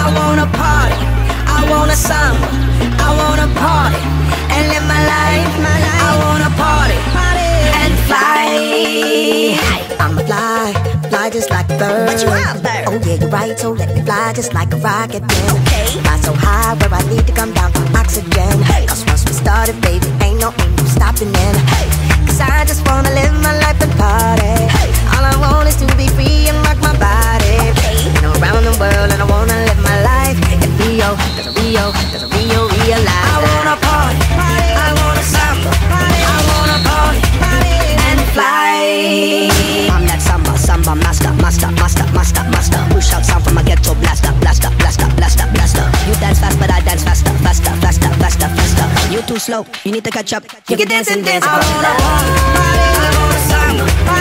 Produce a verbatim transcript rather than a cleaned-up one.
I wanna party, I wanna samba, I wanna party and live my life. I wanna party and fly. I'ma fly, fly just like a bird. But you are a bird. Oh yeah, you're right, so let me fly just like a rocket then. Okay. Fly so high where I need to come down for oxygen. Hey. Cause once we started, baby, ain't no, ain't no stopping in. Hey. Cause I just wanna live my life and party. Hey. All I want is to be free and rock my body. Okay. And around the world, and I wanna live my life in Rio, there's a Rio, there's a Rio, real life. I wanna party, I wanna samba, I wanna party and fly. I'm that samba, samba master, master, master, master, master. Push out sound from a ghetto blaster, blaster, blaster, blaster, blaster. You dance fast, but I dance faster, faster, faster, faster, faster. You too slow, you need to catch up. You can dance and dance. I wanna party, I wanna samba.